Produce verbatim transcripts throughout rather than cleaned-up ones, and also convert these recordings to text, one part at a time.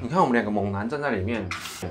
你看我们两个猛男站在里面。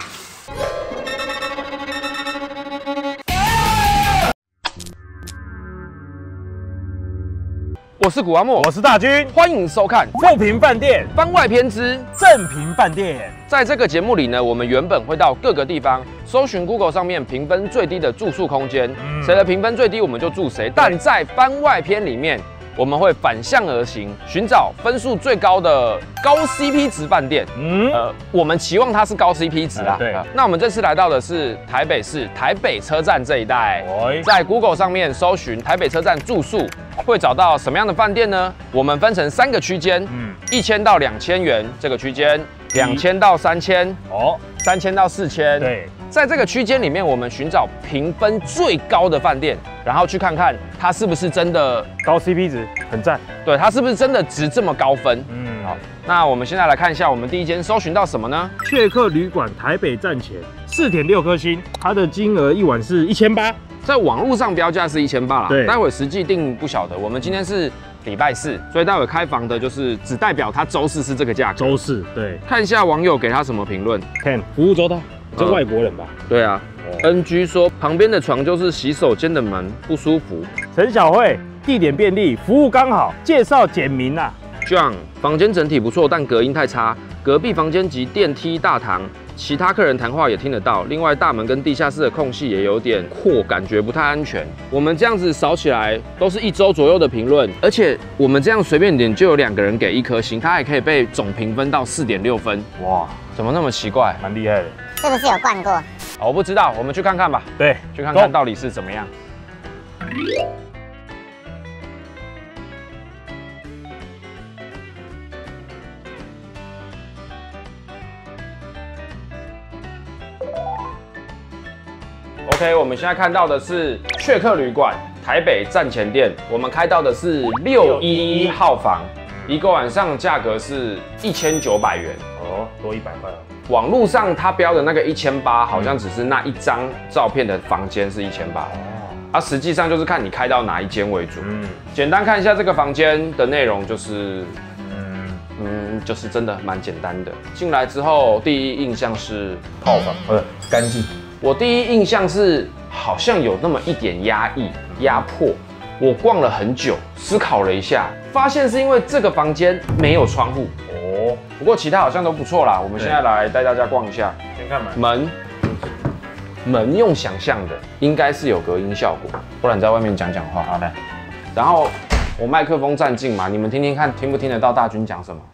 我是古阿莫， 我是大军， 欢迎收看富平饭店番外篇之正平饭店。 在这个节目里呢，我们原本会到各个地方搜寻 Google 上面评分最低的住宿空间，嗯、谁的评分最低我们就住谁。但在番外篇里面，我们会反向而行，寻找分数最高的高 C P 值饭店。嗯，呃，我们期望它是高 C P 值啦。 对、 呃。那我们这次来到的是台北市台北车站这一带，在 Google 上面搜寻台北车站住宿，会找到什么样的饭店呢？我们分成三个区间，嗯，一千到两千元这个区间，两千到三千，哦，三千到四千， 对。 在这个区间里面，我们寻找评分最高的饭店，然后去看看它是不是真的高 C P 值，很赞。 对，它是不是真的值这么高分？嗯，好，那我们现在来看一下，我们第一间搜寻到什么呢？ 雀客旅馆台北站前，四点六颗星，它的金额一晚是一千八， 在网络上标价是一千八啦。 对， 待会实际定不晓得。我们今天是礼拜四，所以待会开房的就是只代表它周四是这个价格。 周四，对。 看一下网友给他什么评论。 看服务周到。这外国人吧？ 对啊。N G 说旁边的床就是洗手间的门，不舒服。 陈小慧，地点便利，服务刚好，介绍简明啊。 John， 房间整体不错，但隔音太差。隔壁房间及电梯大堂，其他客人谈话也听得到。另外，大门跟地下室的空隙也有点阔，感觉不太安全。我们这样子扫起来，都是一周左右的评论，而且我们这样随便点就有两个人给一颗星，它还可以被总评分到四点六分。哇，怎么那么奇怪？ 蛮厉害的。 是不是有灌过？ 我不知道，我们去看看吧。 对， 去看看到底是怎么样。OK， 我们现在看到的是雀客旅馆台北站前店，我们开到的是六一一号房，一个晚上价格是一千九百元。 哦，多一百块哦。 网络上他标的那个一千八，好像只是那一张照片的房间是一千八，啊，实际上就是看你开到哪一间为主。嗯，简单看一下这个房间的内容，就是，嗯嗯，就是真的蛮简单的。进来之后，第一印象是泡房，呃，干净。 我第一印象是好像有那么一点压抑、压迫。我逛了很久，思考了一下，发现是因为这个房间没有窗户。哦，不过其他好像都不错啦。我们现在来带大家逛一下。 先看门。 门，门用想象的，应该是有隔音效果，不然你在外面讲讲话。 好的。 然后我麦克风站近嘛，你们听听看，听不听得到大军讲什么？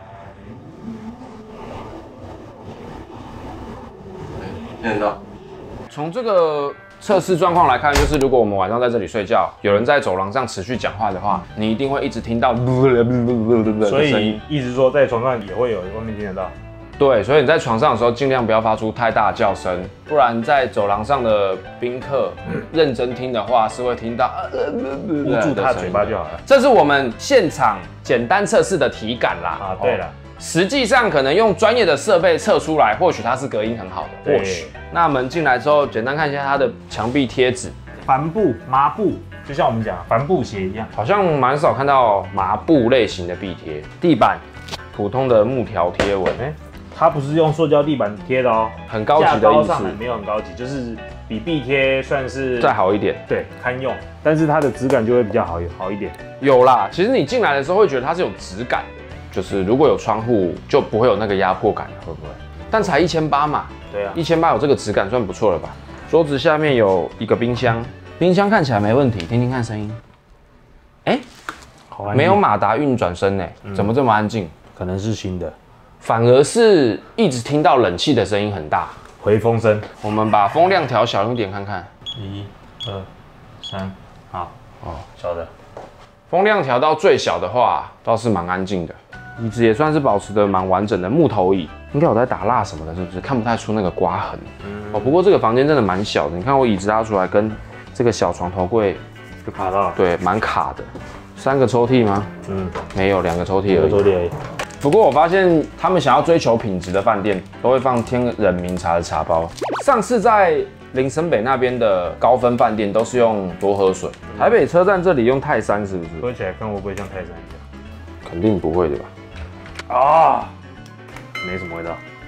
听得到。从这个测试状况来看，就是如果我们晚上在这里睡觉，有人在走廊上持续讲话的话，你一定会一直听到所以意思说在床上也会有外面听得到。 对，所以你在床上的时候尽量不要发出太大的叫声，不然在走廊上的宾客认真听的话是会听到捂住他嘴巴就好了。 这是我们现场简单测试的体感啦。 啊，对了。 实际上可能用专业的设备测出来，或许它是隔音很好的，或许。那门进来之后，简单看一下它的墙壁贴纸， 帆布、麻布，就像我们讲帆布鞋一样， 好像蛮少看到麻布类型的壁贴。地板普通的木条贴纹，哎、欸， 它不是用塑胶地板贴的哦， 很高级的意思， 没有很高级，就是比壁贴算是再好一点， 对，堪用，但是它的质感就会比较好好一点。 有啦，其实你进来的时候会觉得它是有质感的。就是如果有窗户，就不会有那个压迫感，会不会？但才一千八嘛， 对啊， 一千八有这个质感算不错了吧？桌子下面有一个冰箱，冰箱看起来没问题，听听看声音。哎、欸，没有马达运转声呢，怎么这么安静？ 可能是新的， 反而是一直听到冷气的声音很大， 回风声。 我们把风量调小一点看看， 一、二、三，好哦，小的。 风量调到最小的话，倒是蛮安静的。椅子也算是保持的蛮完整的，木头椅，应该有在打蜡什么的，是不是？看不太出那个刮痕。嗯、哦，不过这个房间真的蛮小的，你看我椅子拉出来跟这个小床头柜就卡到了， 对，蛮卡的。三个抽屉吗？嗯，没有，两个抽屉而已。 抽屉而已。 不过我发现他们想要追求品质的饭店，都会放天人茗茶的茶包。上次在林森北那边的高分饭店都是用多喝水，台北车站这里用泰山是不是？ 喝起来看会不会像泰山一样？ 肯定不会的吧？ 啊，没什么味道。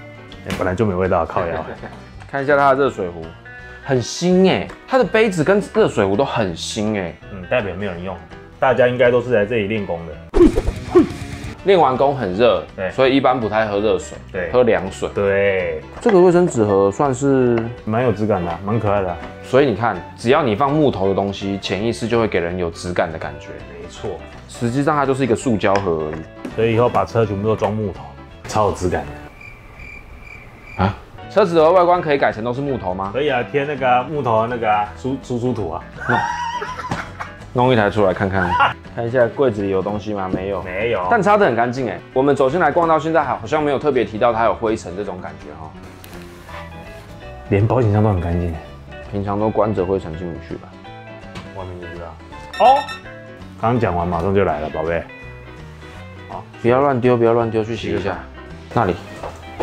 欸、本来就没味道，靠腰。 看一下它的热水壶，很新哎，它的杯子跟热水壶都很新哎。 嗯，代表没有人用，大家应该都是来这里练功的。 练完功很热， 对， 所以一般不太喝热水， 对， 喝凉水。 对， 这个卫生纸盒算是蛮有质感的、啊，蛮可爱的、啊。 所以你看，只要你放木头的东西，潜意识就会给人有质感的感觉。 没错， 实际上它就是一个塑胶盒而已。 所以以后把车全部都装木头，超有质感的。啊， 车子的外观可以改成都是木头吗？ 可以啊，贴那个、啊、木头的那个啊，输输出图啊。 弄一台出来看看，看一下柜子里有东西吗？没有， 没有， 但擦得很干净哎。我们走进来逛到现在，好像没有特别提到它有灰尘这种感觉哈。 连保险箱都很干净， 平常都关着，灰尘进不去吧？ 外面就知道。哦，刚讲完马上就来了，宝贝。 好，不要乱丢，不要乱丢，去洗一下。那里， 嗯，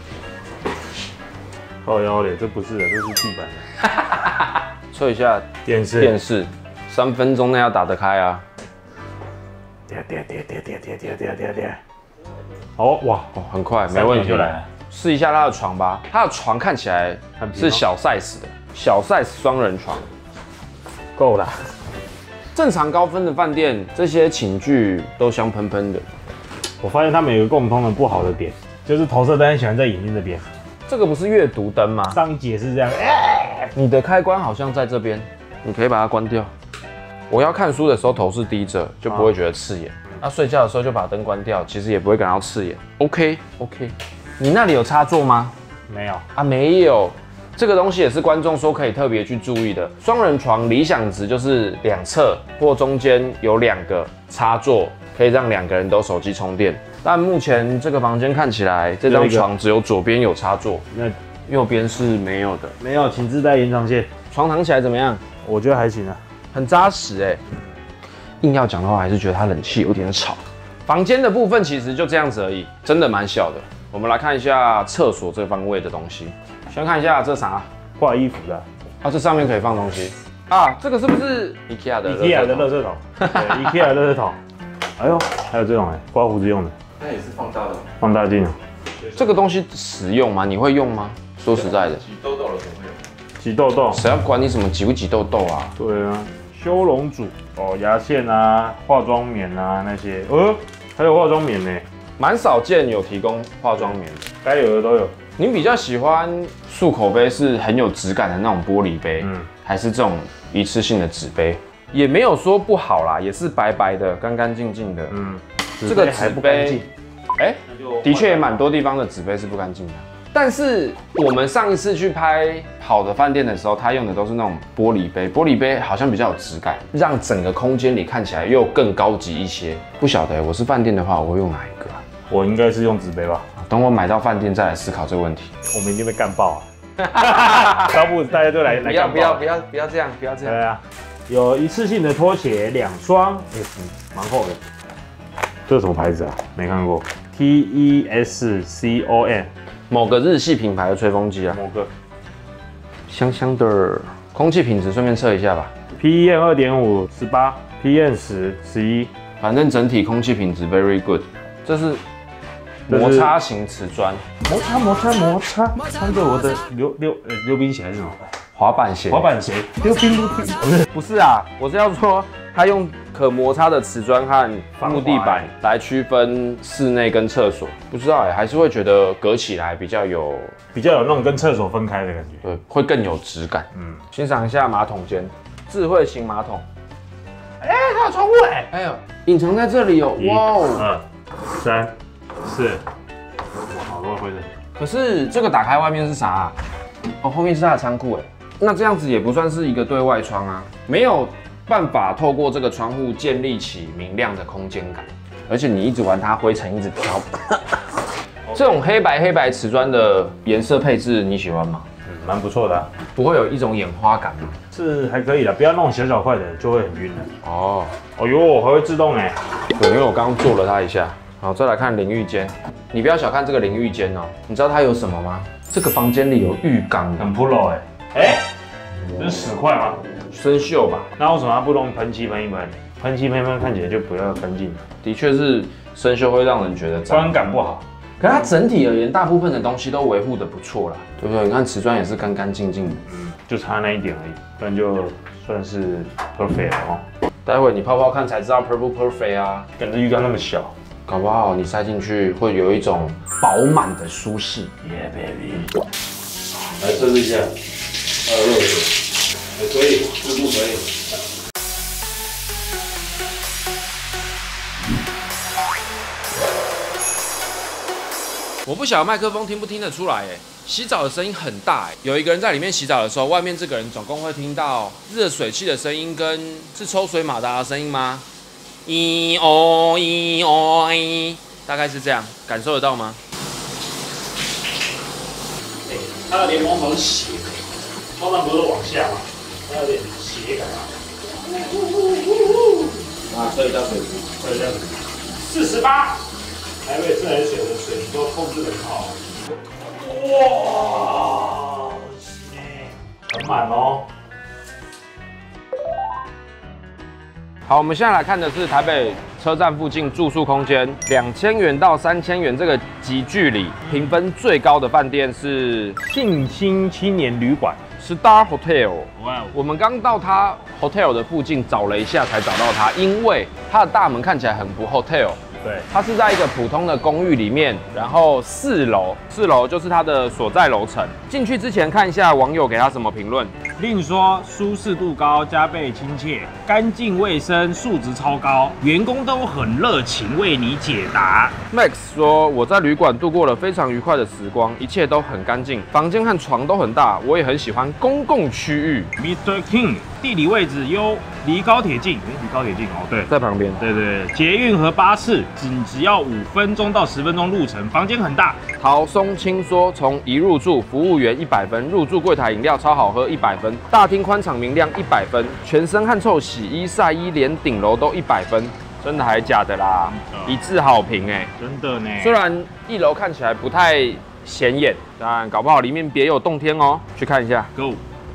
靠腰嘞，这不是的，这是地板的。 测一下电视， 电视。三分钟内要打得开啊！ 跌跌跌跌跌跌跌跌跌跌！哦哇哦，很快，没问题就来了。 试一下它的床吧，它的床看起来是小 size 的，小 size 双人床， 够了。 正常高分的饭店，这些寝具都香喷喷的。 我发现他们有一个共通的不好的点，就是投射灯喜欢在眼睛这边。 这个不是阅读灯吗？ 上一节是这样。 你的开关好像在这边，你可以把它关掉。我要看书的时候头是低着，就不会觉得刺眼。那、啊、睡觉的时候就把灯关掉，其实也不会感到刺眼。OK OK， 你那里有插座吗？ 没有啊，没有。这个东西也是观众说可以特别去注意的。双人床理想值就是两侧或中间有两个插座，可以让两个人都手机充电。但目前这个房间看起来，这张床只有左边有插座，那右边是没有的。 没有，请自带延长线。 床躺起来怎么样？ 我觉得还行啊。 很扎实哎，硬要讲的话，还是觉得它冷气有点吵。房间的部分其实就这样子而已，真的蛮小的。我们来看一下厕所这方位的东西。先看一下这啥， 挂衣服的。 啊，这上面可以放东西啊。这个是不是 IKEA 的 IKEA 的垃圾桶？对 ，IKEA 的垃圾桶。哎呦，还有这种哎，刮胡子用的。 那也是放大的。 放大镜啊。 这个东西实用吗？你会用吗？说实在的， 挤痘痘了怎么会有？ 挤痘痘？ 谁要管你什么挤不挤痘痘啊？ 对啊。修容组哦，牙线啊、化妆棉啊那些，呃，还有化妆棉呢， 蛮少见有提供化妆棉的， 该有的都有。 你比较喜欢漱口杯是很有质感的那种玻璃杯，嗯，还是这种一次性的纸杯？也没有说不好啦，也是白白的、干干净净的，嗯，这个纸杯，哎，的确也蛮多地方的纸杯是不干净的。但是我们上一次去拍好的饭店的时候，他用的都是那种玻璃杯，玻璃杯好像比较有质感，让整个空间里看起来又更高级一些。不晓得我是饭店的话，我会用哪一个啊？ 我应该是用纸杯吧。 等我买到饭店再来思考这个问题。 我们一定被干爆啊！招不大家就来来干爆。 不要不要不要这样，不要这样。 对啊，有一次性的拖鞋两双，哎，蛮厚的。这是什么牌子啊？没看过。T E S C O N。 某个日系品牌的吹风机啊， 某个香香的，空气品质顺便测一下吧。 P M 二点五十八 ，P M 十十一， 反正整体空气品质 very good。这是摩擦型瓷砖， 摩擦摩擦摩擦，穿着我的溜溜呃溜冰鞋还是什么？ 滑板鞋。 滑板鞋，溜冰溜冰，不是不是啊，我是要说它用可摩擦的瓷砖和木地板来区分室内跟厕所，不知道哎，还是会觉得隔起来比较有比较有那种跟厕所分开的感觉， 对，会更有质感。嗯，欣赏一下马桶间，智慧型马桶。哎、欸，它有窗户哎，哎呦，隐藏在这里有，哇哦， 二三四，哇，好多灰尘。 可是这个打开外面是啥、啊？哦，后面是它的仓库哎，那这样子也不算是一个对外窗啊，没有办法透过这个窗户建立起明亮的空间感，而且你一直玩它，灰尘一直飘。这种黑白黑白瓷砖的颜色配置你喜欢吗？ 嗯，蛮不错的、啊， 不会有一种眼花感吗？ 是还可以的，不要那种小小块的就会很晕了。 哦， 哦呦，还会自动哎。 对，因为我刚刚做了它一下。好，再来看淋浴间，你不要小看这个淋浴间哦，你知道它有什么吗？这个房间里有浴缸， 很 pro 哎。哎，这是屎块吗？ 生锈吧？ 那为什么它不用喷漆喷一喷？喷漆喷一喷看起来就比较干净。 的确是生锈会让人觉得脏， 观感不好。 可是它整体而言，大部分的东西都维护的不错啦，对不对？你看瓷砖也是干干净净的， 嗯，就差那一点而已，不然就算是 perfect 了哦。 待会你泡泡看才知道 perfect 不 perfect 啊， 感觉浴缸那么小， 搞不好你塞进去会有一种饱满的舒适。 Yeah baby， 来测试一下，还有热水，也可以，湿度可以。 我不晓得麦克风听不听得出来，哎，洗澡的声音很大，哎，有一个人在里面洗澡的时候，外面这个人总共会听到热水器的声音跟是抽水马达的声音吗？咦哦咦哦咦，大概是这样，感受得到吗？ 欸、它的连蒙头是斜的，通常不是往下嘛，它有点斜感啊。 啊，测一下水质， 测一下水质，四十八。台北自来水的水质都控制得很好。哇，很满哦。 好，我们现在来看的是台北车站附近住宿空间，两千元到三千元这个级距里，评分最高的饭店是信兴青年旅馆 Star Hotel。 哇， 我们刚到它 hotel 的附近找了一下才找到它，因为它的大门看起来很不 hotel。 对， 它是在一个普通的公寓里面，然后四楼，四楼就是它的所在楼层。进去之前看一下网友给它什么评论。 另说舒适度高，加倍亲切，干净卫生，素质超高，员工都很热情为你解答。 Max 说我在旅馆度过了非常愉快的时光，一切都很干净，房间和床都很大，我也很喜欢公共区域。 Mister King 地理位置优，离高铁近，离高铁近哦，对， 在旁边。 对对，捷运和巴士只只要五分钟到十分钟路程，房间很大。 陶松青说从一入住，服务员一百分，入住柜台饮料超好喝一百分，大厅宽敞明亮一百分，全身汗臭洗衣晒衣连顶楼都一百分。真的还假的啦？一致好评哎， 真的呢。 虽然一楼看起来不太显眼，但搞不好里面别有洞天哦。去看一下 ，Go。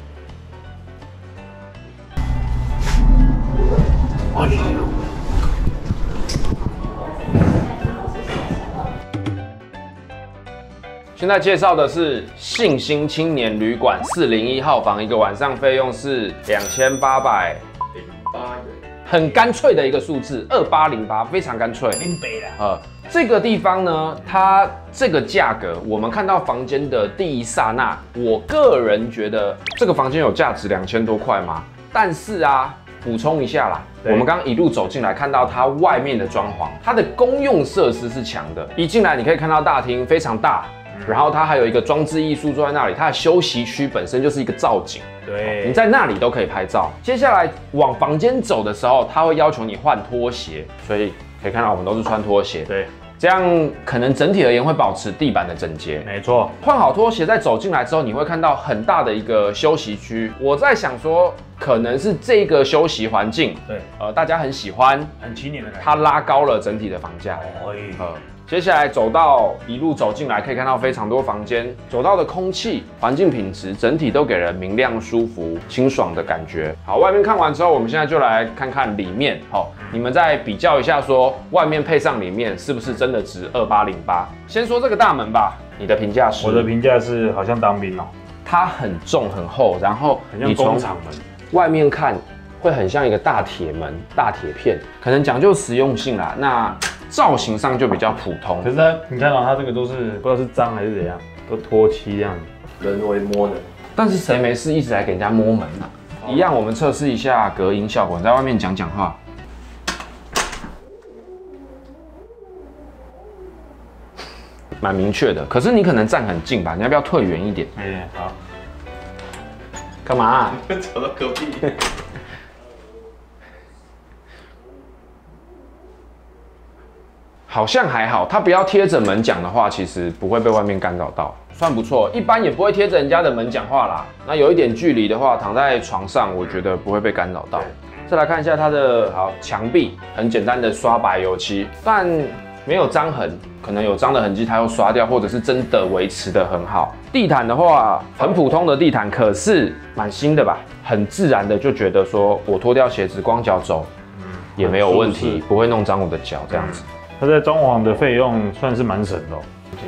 现在介绍的是信兴青年旅馆四零一号房，一个晚上费用是两千八百零八元，很干脆的一个数字，二八零八，非常干脆。 林北啦， 呃，这个地方呢，它这个价格，我们看到房间的第一刹那，我个人觉得这个房间有价值两千多块吗？但是啊，补充一下啦。我们刚刚一路走进来，看到它外面的装潢，它的公用设施是强的。一进来，你可以看到大厅非常大，然后它还有一个装置艺术坐在那里，它的休息区本身就是一个造景， 对， 你在那里都可以拍照。接下来往房间走的时候，它会要求你换拖鞋，所以可以看到我们都是穿拖鞋， 对， 这样可能整体而言会保持地板的整洁。 没错。 换好拖鞋再走进来之后，你会看到很大的一个休息区。我在想说，可能是这个休息环境， 对， 呃，大家很喜欢， 很青年的感觉。 它拉高了整体的房价。 哦， 呃，接下来走到一路走进来，可以看到非常多房间，走到的空气、环境品质整体都给人明亮、舒服、清爽的感觉。好，外面看完之后，我们现在就来看看里面。好，你们再比较一下说，说外面配上里面是不是真的值二八零八？先说这个大门吧，你的评价是？ 我的评价是好像当兵哦， 它很重很厚，然后很像工厂门。 外面看会很像一个大铁门、大铁片，可能讲究实用性啦。那造型上就比较普通。 可是它，你看到它这个都是不知道是脏还是怎样，都脱漆这样子，人为摸的。 但是谁没事一直来给人家摸门啊？哦、一样，我们测试一下隔音效果。你在外面讲讲话，蛮明确的。可是你可能站很近吧？你要不要退远一点？ 哎、欸，好。 干嘛、啊？ 走到隔壁。 好像还好，它不要贴着门讲的话，其实不会被外面干扰到，算不错。一般也不会贴着人家的门讲话啦。那有一点距离的话，躺在床上，我觉得不会被干扰到。再来看一下它的好墙壁，很简单的刷白油漆，但没有脏痕，可能有脏的痕迹它又刷掉，或者是真的维持得很好。地毯的话，很普通的地毯，可是蛮新的吧，很自然的就觉得说我脱掉鞋子光脚走，也没有问题，不会弄脏我的脚这样子。 它在装潢的费用算是蛮省的、哦，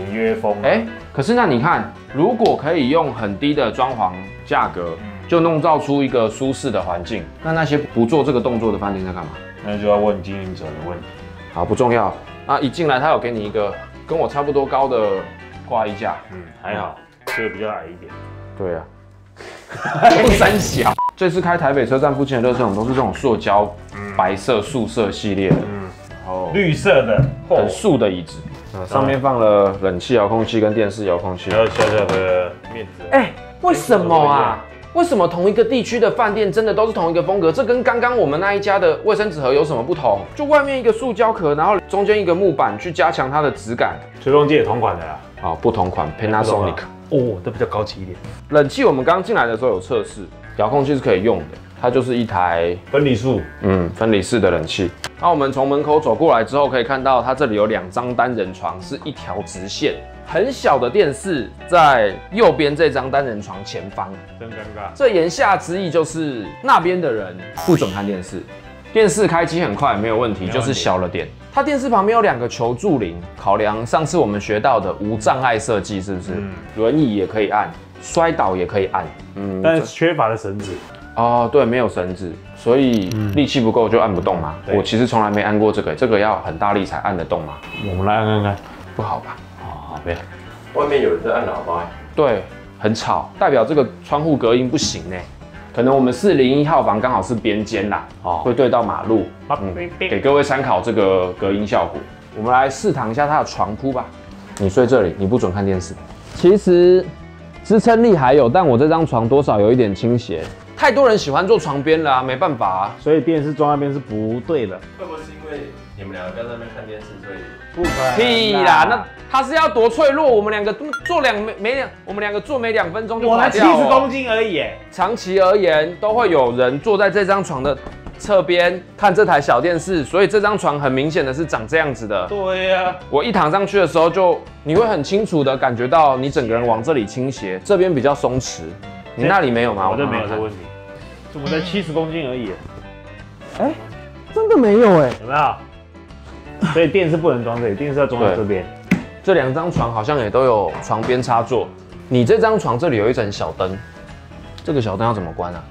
简约风、啊。 哎、欸，可是那你看，如果可以用很低的装潢价格，就弄造出一个舒适的环境，那那些不做这个动作的饭店在干嘛？ 那就要问经营者的问题。 好，不重要。啊，一进来他有给你一个跟我差不多高的挂衣架， 嗯，还好，这个比较矮一点。 对啊。不三小。这次开台北车站附近的垃圾桶都是这种塑胶白色素色系列的，嗯，然后绿色的很素的椅子，上面放了冷气遥控器跟电视遥控器， 还有小小的面子。 哎、欸，为什么啊？为什么同一个地区的饭店真的都是同一个风格？这跟刚刚我们那一家的卫生纸盒有什么不同？就外面一个塑胶壳，然后中间一个木板去加强它的质感。 吹风机也同款的啦。 好，不同款 Panasonic。 哦，这比较高级一点。 冷气我们刚进来的时候有测试，遥控器是可以用的，它就是一台分离式， 嗯，分离式的冷气。那我们从门口走过来之后，可以看到它这里有两张单人床，是一条直线。很小的电视在右边这张单人床前方， 真尴尬。 这言下之意就是那边的人不准看电视，电视开机很快没有问题，就是小了点。它电视旁边有两个求助铃，考量上次我们学到的无障碍设计，是不是？嗯，轮椅也可以按，摔倒也可以按。 嗯，但是缺乏了绳子。 哦，对，没有绳子，所以力气不够就按不动嘛。 嗯、 我其实从来没按过这个，这个要很大力才按得动嘛。 我们来按看看， 不好吧？ 好，不要。 外面有人在按喇叭。 对，很吵，代表这个窗户隔音不行呢。可能我们四零一号房刚好是边间啦，哦，会对到马路。嗯，给各位参考这个隔音效果。我们来试躺一下它的床铺吧。你睡这里，你不准看电视。其实支撑力还有，但我这张床多少有一点倾斜。太多人喜欢坐床边了啊，没办法啊。 所以电视装那边是不对的。 会不会是因为你们两个在那边看电视，所以？ 不可能。 屁啦，那他是要多脆弱？我们两个坐两没没两，我们两个坐没两分钟就垮掉了。 我才七十公斤而已。 长期而言，都会有人坐在这张床的侧边看这台小电视，所以这张床很明显的是长这样子的。 对呀、啊， 我一躺上去的时候就，你会很清楚的感觉到你整个人往这里倾斜，这边比较松弛。你那里没有吗？ 我这没有这个问题，怎么才七十公斤而已？ 哎、欸，真的没有哎、欸， 有没有？所以电视不能装这里，电视要装在这边。 这两张床好像也都有床边插座。你这张床这里有一盏小灯，这个小灯要怎么关啊？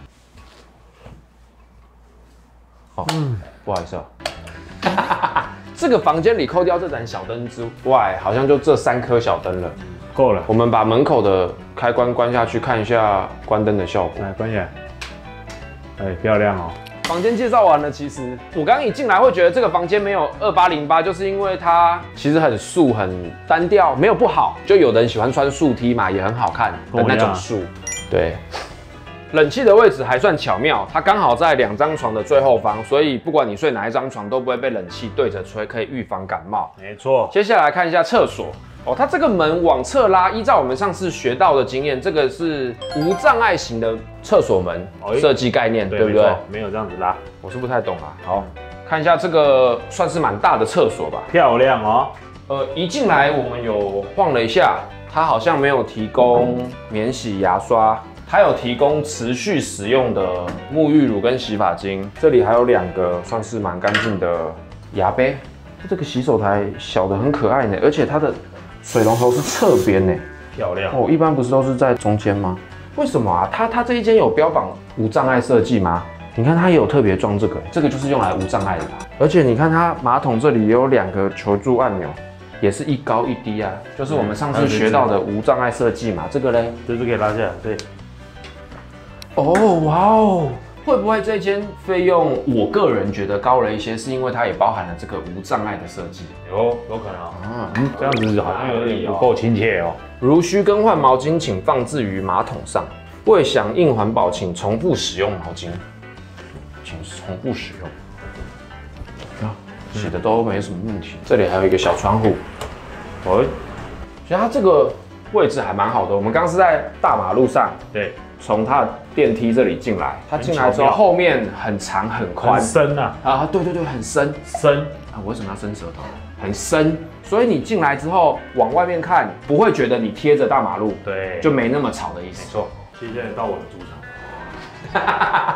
哦，嗯，不好意思哦。这个房间里扣掉这盏小灯之外，好像就这三颗小灯了， 够了。 我们把门口的开关关下去，看一下关灯的效果。 来，关起来。哎，漂亮哦。 房间介绍完了，其实我刚刚一进来会觉得这个房间没有二八零八，就是因为它其实很素、很单调，没有不好。就有的人喜欢穿素 T 嘛，也很好看的那种素。对，冷气的位置还算巧妙，它刚好在两张床的最后方，所以不管你睡哪一张床都不会被冷气对着吹，可以预防感冒。 没错。 接下来看一下厕所。哦，它这个门往侧拉，依照我们上次学到的经验，这个是无障碍型的厕所门设计概念，对不对？ 没有这样子拉， 我是不太懂啊。好，看一下这个算是蛮大的厕所吧， 漂亮哦。 呃，一进来我们有晃了一下，它好像没有提供免洗牙刷，它有提供持续使用的沐浴乳跟洗发精，这里还有两个算是蛮干净的牙杯。这个洗手台小的很可爱呢，而且它的水龙头是侧边呢， 漂亮哦。一般不是都是在中间吗？为什么啊？它它这一间有标榜无障碍设计吗？你看它也有特别装这个，这个就是用来无障碍的啦。而且你看它马桶这里也有两个求助按钮，也是一高一低啊，就是我们上次学到的无障碍设计嘛。这个嘞， 就是可以拉下来，对。 哦，哇哦。会不会这间费用，我个人觉得高了一些，是因为它也包含了这个无障碍的设计？ 有，有可能啊。嗯，这样子好像有点不够亲切哦。 如需更换毛巾，请放置于马桶上。为响应环保，请重复使用毛巾。请重复使用。啊，洗的都没什么问题。这里还有一个小窗户。哦，其实它这个位置还蛮好的。我们刚刚是在大马路上。 对。 从它的电梯这里进来，它进来之后后面很长很宽， 很深啊！ 啊，对对对，很深深啊！我为什么要伸舌头？很深，所以你进来之后往外面看，不会觉得你贴着大马路， 对， 就没那么吵的意思。 没错，现在到我的主场。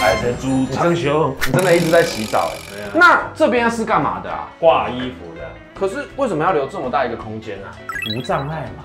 海神猪长袖， 你真的一直在洗澡哎。那这边是干嘛的啊？ 挂衣服的， 可是为什么要留这么大一个空间呢？ 无障碍嘛。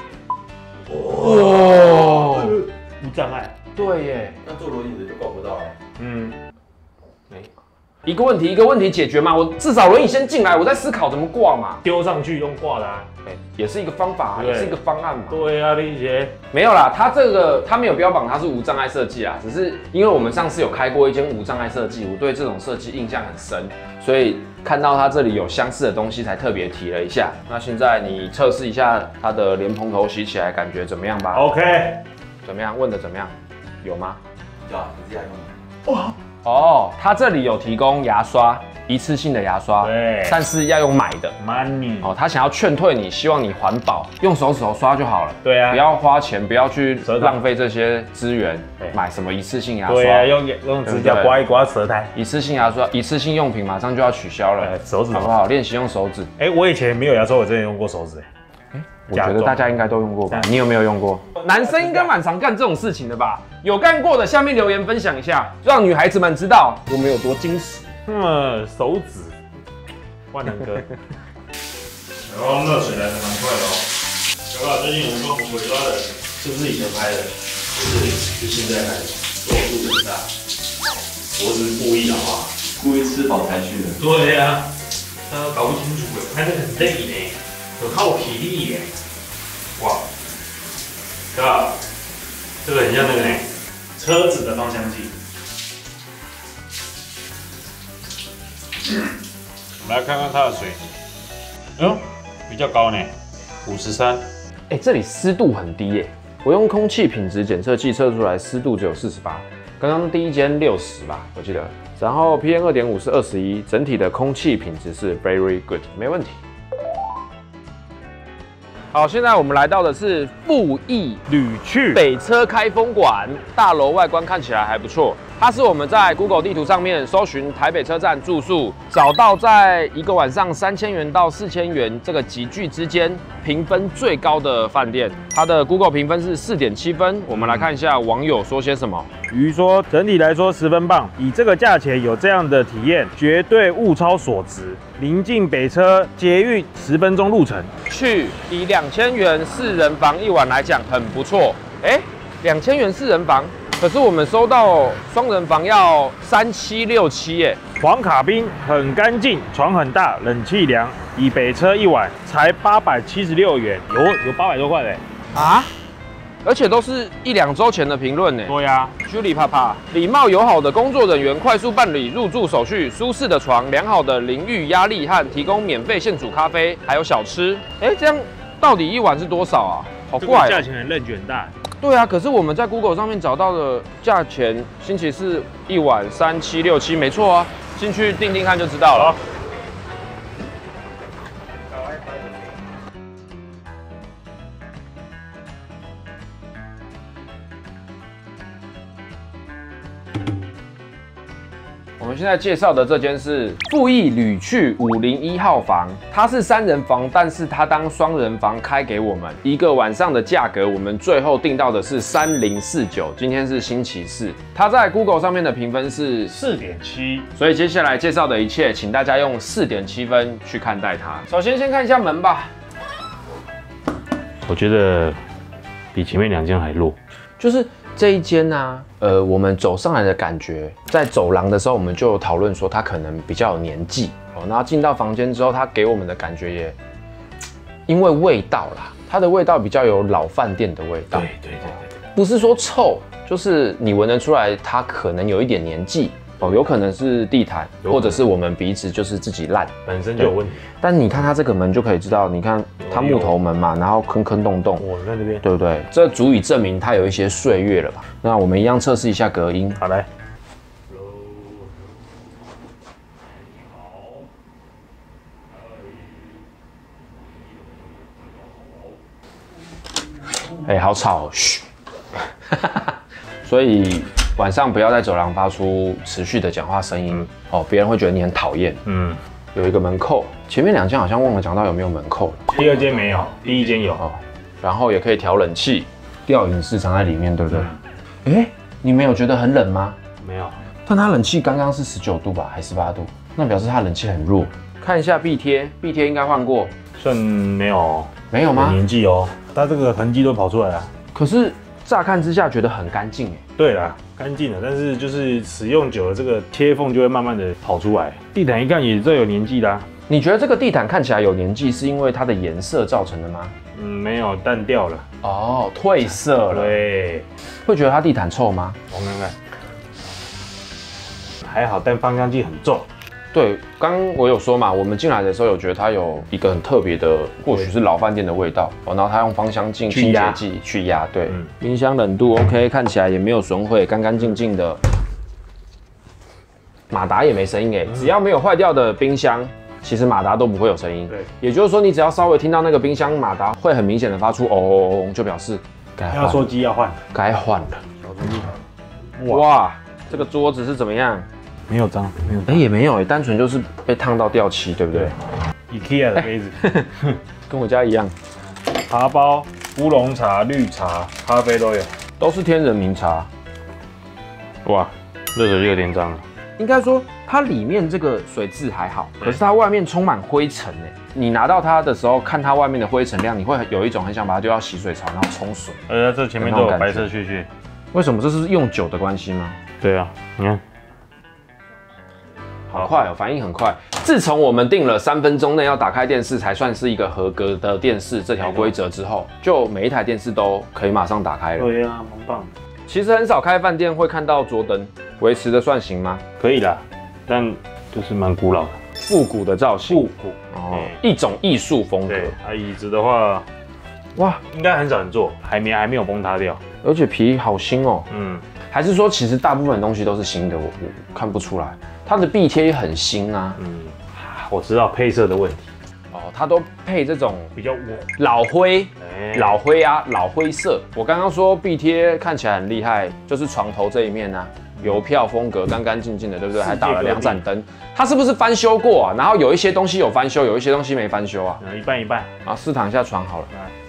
哇， 无障碍。 对耶。 那坐轮椅的就够不到了。 嗯， 一个问题一个问题解决嘛，我至少轮椅先进来，我再思考怎么挂嘛。 丢上去用挂的啊。 哎，也是一个方法，也是一个方案嘛。 对啊，理解。 没有啦，它这个它没有标榜它是无障碍设计啦，只是因为我们上次有开过一间无障碍设计，我对这种设计印象很深，所以看到它这里有相似的东西才特别提了一下。那现在你测试一下它的莲蓬头洗起来感觉怎么样吧 ？OK。 怎么样？问的怎么样？有吗？ 有啊，你自己来用。 哇。哦，它这里有提供牙刷。一次性的牙刷， 对， 但是要用买的 money 哦。他想要劝退你，希望你环保，用手指头刷就好了。 对啊， 不要花钱，不要去浪费这些资源，买什么一次性牙刷。 对啊，用用指甲刮一刮舌苔。 一次性牙刷，一次性用品马上就要取消了， 手指好不好？练习用手指。 哎，我以前没有牙刷，我真的用过手指。 哎，我觉得大家应该都用过吧？你有没有用过？男生应该蛮常干这种事情的吧？有干过的，下面留言分享一下，让女孩子们知道我们有多矜持。 嗯，手指。万能哥，然后热水来的蛮快的哦。小爸，最近我们我回抓的，是不是以前拍的？不是，是现在拍的。我肚子很大，我只是故意的好不好？ 故意吃饱才去的。 对呀、啊，他搞不清楚了，拍的很累呢，很耗体力耶。哇，小爸，这个很像那个呢，车子的方向机。嗯我们来看看它的水，哎呦，比较高呢，五十三。 哎，这里湿度很低耶，我用空气品质检测器测出来湿度只有四十八，刚刚第一间六十吧，我记得。然后 P M 二点五 是二十一，整体的空气品质是 very good， 没问题。好，现在我们来到的是富益旅趣北车开封馆，大楼外观看起来还不错。它是我们在 Google 地图上面搜寻台北车站住宿，找到在一个晚上三千元到四千元这个集聚之间评分最高的饭店。它的 Google 评分是四点七分。我们来看一下网友说些什么。 鱼说整体来说十分棒，以这个价钱有这样的体验，绝对物超所值。临近北车捷运十分钟路程， 去以两千元四人房一晚来讲很不错。哎，两千元四人房。可是我们收到双人房要三七六七耶， 黄卡宾很干净，床很大，冷气凉，以北车一晚才八百七十六元，有有八百多块嘞啊！而且都是一两周前的评论呢。 对呀、啊、 ，Julie 啪啪，礼貌友好的工作人员快速办理入住手续，舒适的床，良好的淋浴压力和提供免费现煮咖啡，还有小吃。哎，这样到底一晚是多少啊？好怪、哦， 价钱很愣卷大。 对啊，可是我们在 Google 上面找到的价钱，星期四一晚三七六七，没错啊，进去订订看就知道了。我们现在介绍的这间是富益旅趣五零一号房，它是三人房，但是它当双人房开给我们，一个晚上的价格，我们最后定到的是三零四九。今天是星期四，它在 Google 上面的评分是四点七， 所以接下来介绍的一切，请大家用四点七分去看待它。首先先看一下门吧， 我觉得比前面两间还弱， 就是这一间呢、啊，呃，我们走上来的感觉，在走廊的时候，我们就有讨论说它可能比较有年纪哦。然后进到房间之后，它给我们的感觉也，因为味道啦，它的味道比较有老饭店的味道。 对对对对对， 不是说臭，就是你闻得出来它可能有一点年纪哦，有可能是地毯，或者是我们鼻子就是自己烂， 本身就有问题。 但你看它这个门就可以知道，你看它木头门嘛，然后坑坑洞洞， 我在这边， 对不对？这足以证明它有一些岁月了吧？那我们一样测试一下隔音。 好来， 哎，好吵哦，嘘。所以晚上不要在走廊发出持续的讲话声音哦，别人会觉得你很讨厌。 嗯， 有一个门扣，前面两间好像忘了讲到有没有门扣了。 第二间没有，第一间有哦。然后也可以调冷气，吊饮室藏在里面，对不对？哎、嗯，你没有觉得很冷吗？ 没有。 但它冷气刚刚是十九度吧，还十八度，那表示它冷气很弱。看一下壁贴，壁贴应该换过， 算没有， 没有吗？ 年纪哦，它这个痕迹都跑出来了。 可是乍看之下觉得很干净哎。 对啦，干净了，但是就是使用久了，这个贴缝就会慢慢的跑出来。地毯一看也这有年纪啦。 你觉得这个地毯看起来有年纪，是因为它的颜色造成的吗？ 嗯，没有，淡掉了。 哦，褪色了。 对， 会觉得它地毯臭吗？ 我看看，还好，但芳香剂很重。 对，刚我有说嘛，我们进来的时候有觉得它有一个很特别的，或许是老饭店的味道哦。然后它用芳香剂、清洁剂去压，对。嗯、冰箱冷度 OK， 看起来也没有损毁，干干净净的。马达也没声音哎，只要没有坏掉的冰箱，其实马达都不会有声音。对，也就是说你只要稍微听到那个冰箱马达会很明显的发出哦哦哦，就表示该换。 压缩机要换， 该换了。 小东西， 哇，这个桌子是怎么样？ 没有脏，没有。 哎、欸，也没有哎、欸，单纯就是被烫到掉漆，对不对 ？IKEA 的杯子，欸、 跟我家一样。 茶包、乌龙茶、绿茶、咖啡都有， 都是天人名茶。 哇，热水就有点脏了。 应该说它里面这个水质还好，可是它外面充满灰尘哎。你拿到它的时候，看它外面的灰尘量，你会有一种很想把它丢到洗水槽，然后冲水。 呃，这前面都有白色屑屑。 为什么？这是用久的关系吗？ 对啊，你看。 好快哦，反应很快。自从我们定了三分钟内要打开电视才算是一个合格的电视这条规则之后，就每一台电视都可以马上打开了。 对啊，蛮棒。 其实很少开饭店会看到桌灯，维持的算行吗？ 可以啦，但就是蛮古老的， 复古的造型。复古哦，一种艺术风格。 对，啊，椅子的话，哇，应该很少人坐，还没还没有崩塌掉， 而且皮好新哦。 嗯， 还是说其实大部分东西都是新的，我我看不出来。它的壁贴也很新啊。 嗯，我知道配色的问题。 哦，它都配这种比较老灰、 欸、 老灰啊、老灰色。我刚刚说壁贴看起来很厉害，就是床头这一面啊，邮票风格，干干净净的，对不对？还打了两盏灯。它是不是翻修过啊？然后有一些东西有翻修，有一些东西没翻修啊？ 一半一半。 啊，试躺一下床好了。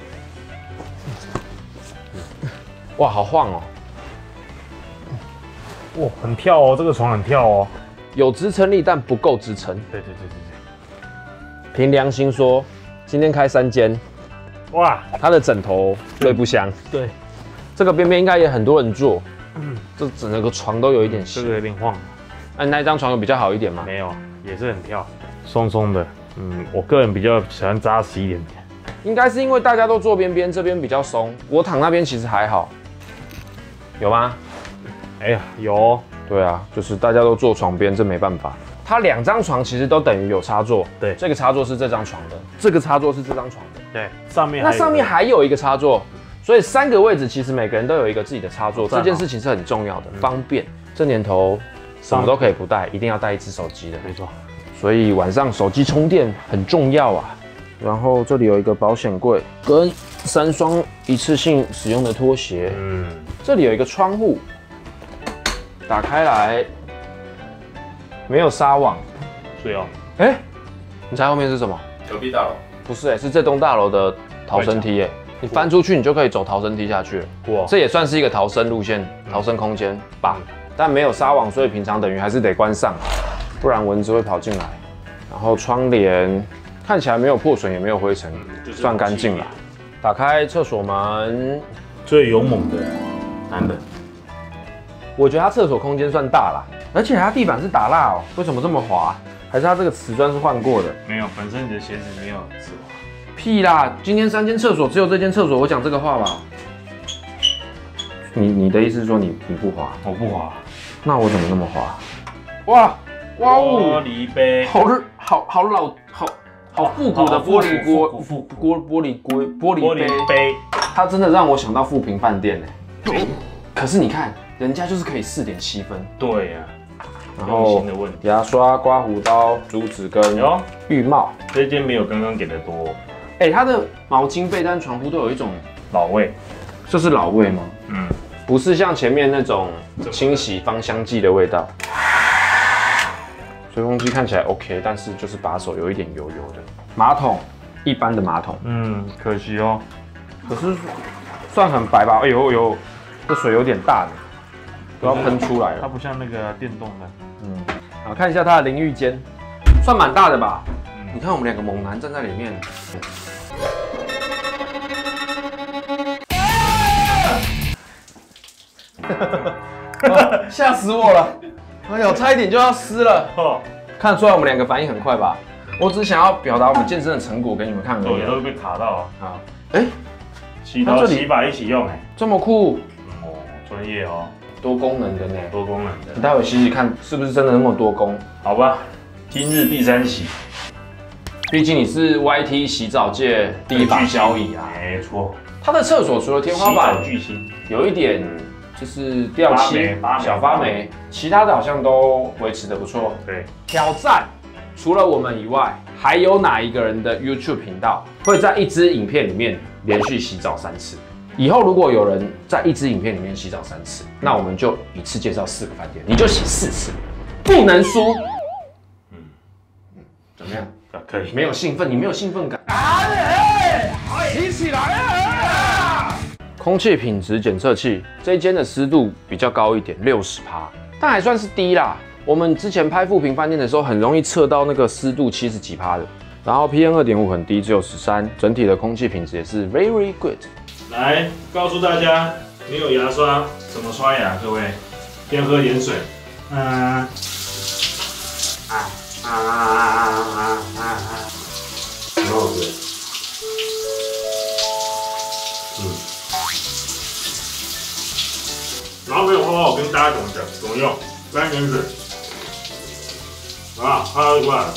哇，好晃哦！ 哇，很跳哦，这个床很跳哦。 有支撑力，但不够支撑。 对对对对对。 凭良心说，今天开三间， 哇， 它的枕头最不香。 对， 这个边边应该也很多人坐。嗯，这整个床都有一点斜， 这个有点晃。 那、啊、那一张床有比较好一点吗？ 没有，也是很跳，松松的。嗯，我个人比较喜欢扎实一点点。 应该是因为大家都坐边边，这边比较松，我躺那边其实还好。有吗？ 哎呀，有。 对啊，就是大家都坐床边，这没办法。它两张床其实都等于有插座， 对， 这个插座是这张床的，这个插座是这张床的， 对，上面那上面还有一个插座，所以三个位置其实每个人都有一个自己的插座，这件事情是很重要的，嗯、方便。这年头什么都可以不带，一定要带一只手机的， 没错。 所以晚上手机充电很重要啊。然后这里有一个保险柜跟三双一次性使用的拖鞋，嗯，这里有一个窗户。打开来，没有纱网， 是哦。 哎、欸，你猜后面是什么？ 隔壁大楼？ 不是、欸，哎，是这栋大楼的逃生梯、欸，哎，你翻出去，你就可以走逃生梯下去了。哇，这也算是一个逃生路线、逃生空间吧。但没有纱网，所以平常等于还是得关上，不然蚊子会跑进来。然后窗帘看起来没有破损，也没有灰尘，算干净了。打开厕所门， 最勇猛的男人。 我觉得它厕所空间算大啦，而且它地板是打蜡哦，为什么这么滑？还是它这个瓷砖是换过的？ 没有，本身你的鞋子没有瓷滑。 屁啦！今天三间厕所，只有这间厕所我讲这个话吧？你你的意思是说你你不滑？ 我不滑。 那我怎么那么滑？哇哇哦！ 玻璃杯， 好好好老好好复古的玻璃锅锅玻璃锅玻璃杯杯， 它真的让我想到富平饭店哎。可是你看。人家就是可以四点七分， 对呀、啊， 然后牙刷、刮胡刀、竹子跟浴帽， 这间没有刚刚给的多。 哎、欸，它的毛巾、被单、床铺都有一种老味， 这是老味吗？ 嗯， 不是像前面那种清洗芳香剂的味道。吹风机看起来 OK， 但是就是把手有一点油油的。马桶，一般的马桶， 嗯，可惜哦， 可是算很白吧？哎呦呦，这水有点大呢。 都要喷出来了。 它不像那个电动的。 嗯，好，看一下它的淋浴间，算蛮大的吧？嗯、你看我们两个猛男站在里面。吓、哦、死我了！哎呦，差一点就要湿了。哦，看得出来我们两个反应很快吧？我只是想要表达我们健身的成果给你们看而已。 有都被卡到啊！好， 哎、欸， 洗头洗发一起用哎， 这么酷哦，专业哦， 多功能的呢， 多功能的。 你待会洗洗看，是不是真的那么多功？ 好吧，今日第三洗。 毕竟你是 Y T 洗澡界第一把交椅啊。 没错， 它的厕所除了天花板巨星有一点。就是掉漆、小发霉，其他的好像都维持的不错。 对， 挑战除了我们以外，还有哪一个人的 YouTube 频道会在一支影片里面连续洗澡三次？以后如果有人在一支影片里面洗澡三次，那我们就一次介绍四个饭店，你就洗四次，不能输。嗯嗯，怎么样？ 啊，可以。 没有兴奋，你没有兴奋感。 洗起来啊！ 空气品质检测器这一间的湿度比较高一点，六十趴，但还算是低啦。我们之前拍富平饭店的时候，很容易测到那个湿度七十几趴的。然后 P M 二点五 很低，只有十三，整体的空气品质也是 very good。 来告诉大家，没有牙刷怎么刷牙？各位，先喝点水。嗯、呃，啊啊啊啊啊啊啊！很好喝。嗯。然后没有的话，我跟大家怎么讲，怎么用？三点水，啊，它就过来了，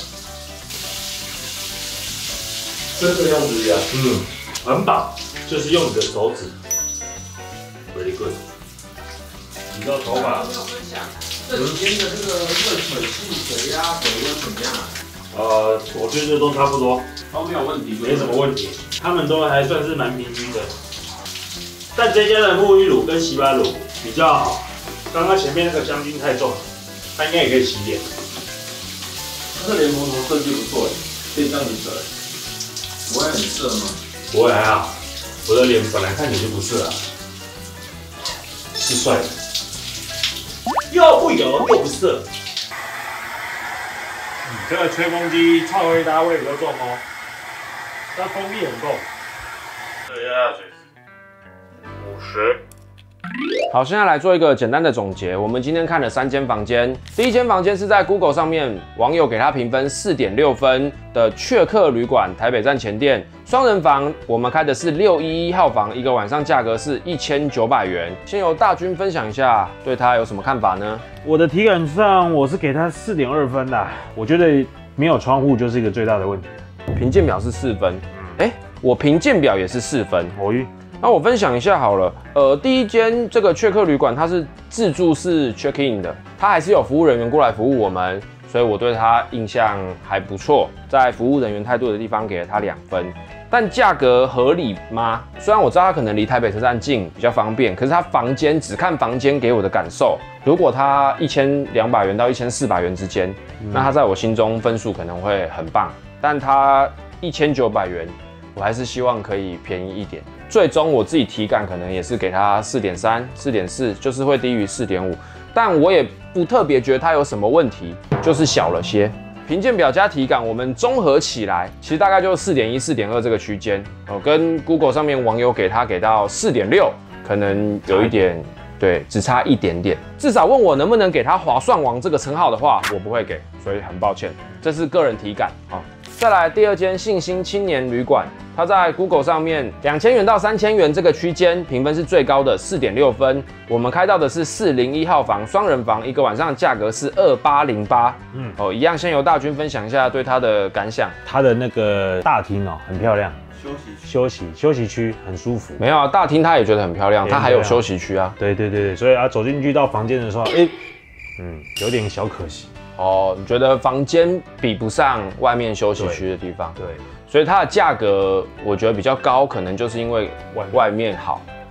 就这个样子呀。嗯，很饱，就是用你的手指 ，very good。你知道头发？有没有分享这几天的这个热水器、水压、水温怎么样啊？呃，我觉得都差不多， 都没有问题， 没什么问题，他们都还算是蛮平均的。但这家的沐浴乳跟洗发乳比较好，刚刚前面那个香精太重了，它应该也可以洗脸。 它这莲蓬头设计不错哎，可以这样子折，不会很涩吗？ 不会还好，我的脸本来看起来就不涩啊，是帅的，又不油又不涩。嗯，这个吹风机超回答味比较重哦，但风力很够。这压下水。五十。 好，现在来做一个简单的总结。我们今天看了三间房间，第一间房间是在 Google 上面网友给它评分 四点六 分的雀客旅馆台北站前店双人房，我们开的是六一一号房，一个晚上价格是一千九百元。先由大军分享一下，对它有什么看法呢？ 我的体感上我是给它 四点二 分的，我觉得没有窗户就是一个最大的问题。 评鉴表是四分，哎、欸，我评鉴表也是四分， 我晕。 那我分享一下好了，呃，第一间这个雀客旅馆它是自助式 check in 的，它还是有服务人员过来服务我们，所以我对它印象还不错，在服务人员态度的地方给了它两分。但价格合理吗？虽然我知道它可能离台北车站近，比较方便，可是它房间只看房间给我的感受，如果它一千两百元到一千四百元之间，嗯、那它在我心中分数可能会很棒，但它一千九百元，我还是希望可以便宜一点。最终我自己体感可能也是给它 四点三、四点四，就是会低于 四点五，但我也不特别觉得它有什么问题，就是小了些。评鉴表加体感，我们综合起来，其实大概就是 四点一、四点二 这个区间哦，跟 Google 上面网友给它给到 四点六，可能有一点，对，只差一点点。至少问我能不能给它划算王这个称号的话，我不会给，所以很抱歉，这是个人体感啊。哦，再来第二间信兴青年旅馆，它在 Google 上面两千元到三千元这个区间评分是最高的 四点六 分。我们开到的是四零一号房双人房，一个晚上的价格是二八零八。嗯，哦，一样先由大军分享一下对它的感想。 它的那个大厅哦很漂亮， 休息休息休息区很舒服。 没有啊，大厅他也觉得很漂亮，它还有休息区啊。 对对对对，所以啊走进去到房间的时候，哎、欸，嗯，有点小可惜。 哦，你觉得房间比不上外面休息区的地方？ 对， 所以它的价格我觉得比较高，可能就是因为外外面好。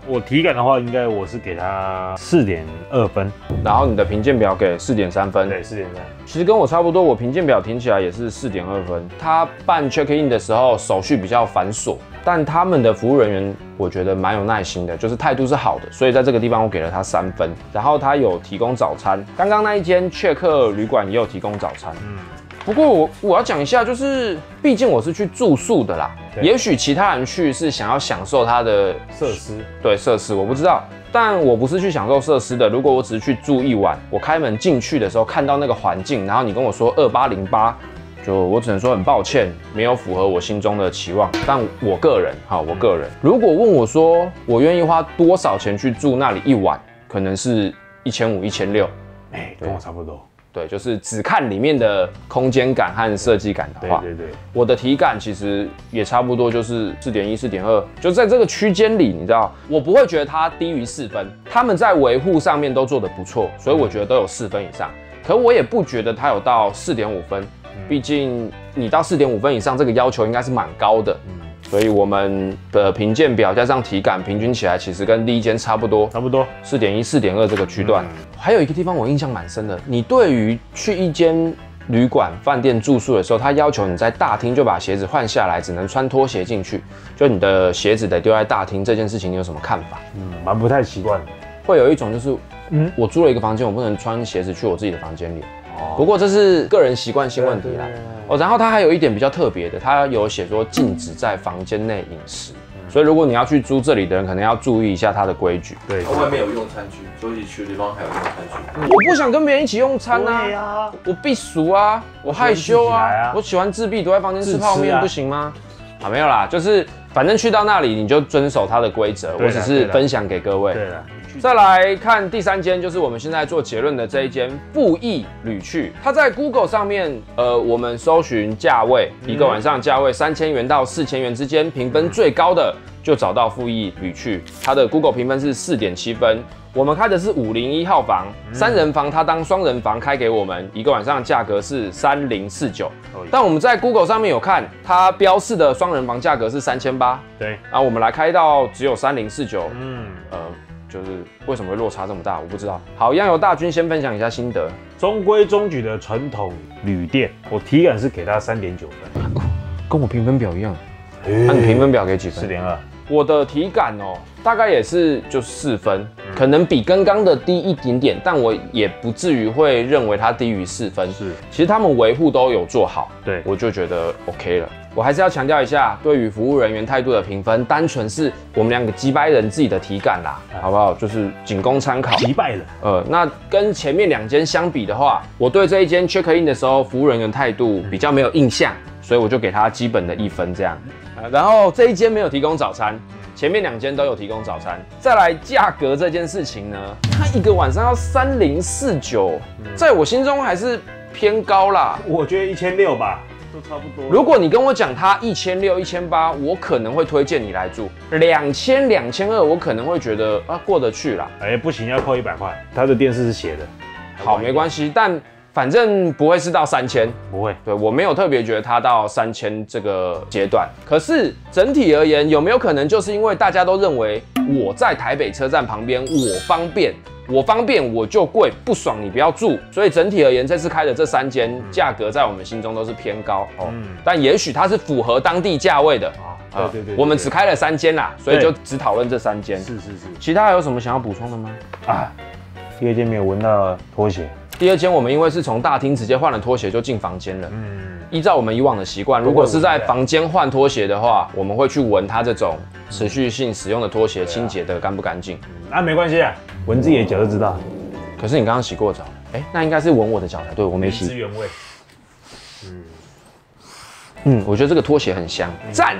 我体感的话，应该我是给他四点二分， 然后你的评鉴表给四点三分， 对，四点三。 其实跟我差不多，我评鉴表听起来也是四点二分。他办 check in 的时候手续比较繁琐，但他们的服务人员我觉得蛮有耐心的，就是态度是好的，所以在这个地方我给了他三分。然后他有提供早餐，刚刚那一间雀客旅馆也有提供早餐。嗯。不过我我要讲一下，就是毕竟我是去住宿的啦，也许其他人去是想要享受它的设施， 对设施我不知道，但我不是去享受设施的。如果我只是去住一晚，我开门进去的时候看到那个环境，然后你跟我说二八零八，就我只能说很抱歉，没有符合我心中的期望。但我个人哈，我个人如果问我说我愿意花多少钱去住那里一晚，可能是一千五、一千六， 哎，跟我差不多。 对，就是只看里面的空间感和设计感的话， 对对对， 我的体感其实也差不多，就是四点一、四点二，就在这个区间里，你知道，我不会觉得它低于四分。他们在维护上面都做得不错，所以我觉得都有四分以上。可我也不觉得它有到四点五分，毕竟你到四点五分以上，这个要求应该是蛮高的。嗯。所以我们的评鉴表加上体感平均起来，其实跟第一间差不多， 差不多四点一、四点二这个区段。嗯、还有一个地方我印象蛮深的，你对于去一间旅馆、饭店住宿的时候，他要求你在大厅就把鞋子换下来，只能穿拖鞋进去，就你的鞋子得丢在大厅这件事情，你有什么看法？ 嗯，蛮不太习惯的。 会有一种就是，嗯，我租了一个房间，我不能穿鞋子去我自己的房间里。不过这是个人习惯性问题啦。哦，然后它还有一点比较特别的，它有写说禁止在房间内饮食，嗯、所以如果你要去租这里的人，可能要注意一下它的规矩。 对，它外面有用餐区，休息区的地方还有用餐区。 嗯、我不想跟别人一起用餐啊，对啊我避俗啊，我害羞啊，啊我喜欢自闭，躲在房间吃泡面、啊、不行吗？啊，没有啦，就是反正去到那里你就遵守它的规则，我只是分享给各位。对了。再来看第三间，就是我们现在做结论的这一间富艺旅趣。它在 Google 上面，呃，我们搜寻价位，一个晚上价位三千元到四千元之间，评分最高的就找到富艺旅趣。它的 Google 评分是四点七分。我们开的是五零一号房，三人房，它当双人房开给我们，一个晚上价格是三零四九。但我们在 Google 上面有看，它标示的双人房价格是三千八。对，然后我们来开到只有三零四九。嗯，呃。就是为什么会落差这么大，我不知道。好，一样由大军先分享一下心得。 中规中矩的传统旅店，我体感是给它三点九分， 跟我评分表一样。那、啊、你评分表给几分？ 四点二。 我的体感哦，大概也是就四分，嗯、可能比刚刚的低一点点，但我也不至于会认为它低于四分。是，其实他们维护都有做好，对，我就觉得 OK 了。我还是要强调一下，对于服务人员态度的评分，单纯是我们两个击败人自己的体感啦，好不好？就是仅供参考。 击败人。 呃，那跟前面两间相比的话，我对这一间 check in 的时候，服务人员态度比较没有印象，所以我就给他基本的一分这样。呃、然后这一间没有提供早餐，前面两间都有提供早餐。再来价格这件事情呢，它一个晚上要三零四九，在我心中还是偏高啦。 我觉得一千六吧。都差不多。 如果你跟我讲它一千六、一千八，我可能会推荐你来住。两千、两千二，我可能会觉得啊过得去啦。 哎，不行，要扣一百块。它的电视是斜的。 好，没关系，但反正不会是到三千， 不会。 对我没有特别觉得它到三千这个阶段。可是整体而言，有没有可能就是因为大家都认为我在台北车站旁边，我方便。我方便我就贵，不爽你不要住。所以整体而言，这次开的这三间价格在我们心中都是偏高哦。嗯、但也许它是符合当地价位的啊。对对 对, 对, 对，我们只开了三间啦，所以就只讨论这三间。是是是。其他还有什么想要补充的吗？啊， 第二间没有闻到拖鞋。 第二间我们因为是从大厅直接换了拖鞋就进房间了。嗯。依照我们以往的习惯，如果是在房间换拖鞋的话，我们会去闻它这种持续性使用的拖鞋清洁的干不干净。 那没关系啊。闻自己的脚就知道。 可是你刚刚洗过澡，哎、欸，那应该是闻我的脚才对，我没洗。 原汁原味。 嗯嗯，我觉得这个拖鞋很香，赞。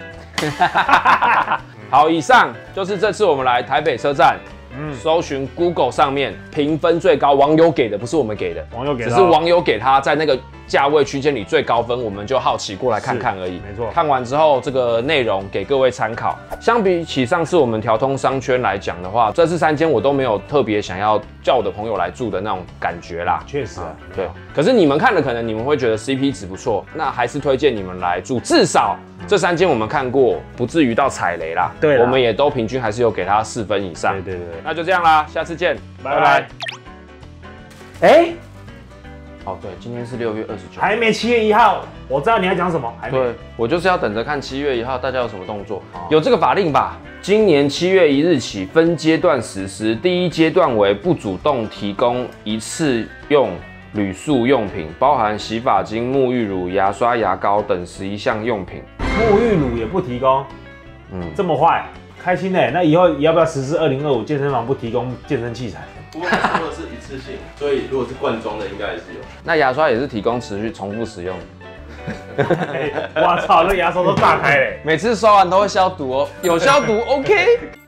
好，以上就是这次我们来台北车站，嗯，搜寻 Google 上面评分最高，网友给的，不是我们给的， 网友给的， 只是网友给他在那个价位区间里最高分，我们就好奇过来看看而已。 没错。 看完之后，这个内容给各位参考。相比起上次我们调通商圈来讲的话，这次三间我都没有特别想要叫我的朋友来住的那种感觉啦。 确实啊， 对。可是你们看了，可能你们会觉得 C P 值不错，那还是推荐你们来住，至少这三间我们看过，不至于到踩雷啦。 对， 我们也都平均还是有给它四分以上。 对对对。 那就这样啦，下次见， 拜拜。哎。 哦，对，今天是六月二十九， 还没七月一号，我知道你要讲什么，还没。 对，我就是要等着看七月一号大家有什么动作。哦、有这个法令吧？今年七月一日起分阶段实施，第一阶段为不主动提供一次用铝塑用品，包含洗发精、沐浴乳、牙刷、牙膏等十一项用品。 沐浴乳也不提供，嗯，这么坏，开心嘞！那以后要不要实施二零二五健身房不提供健身器材？ 不过说的是一次性，所以如果是罐装的，应该也是有。 那牙刷也是提供持续重复使用。 我操，那牙刷都炸开嘞！ 每次刷完都会消毒哦，有消毒 OK。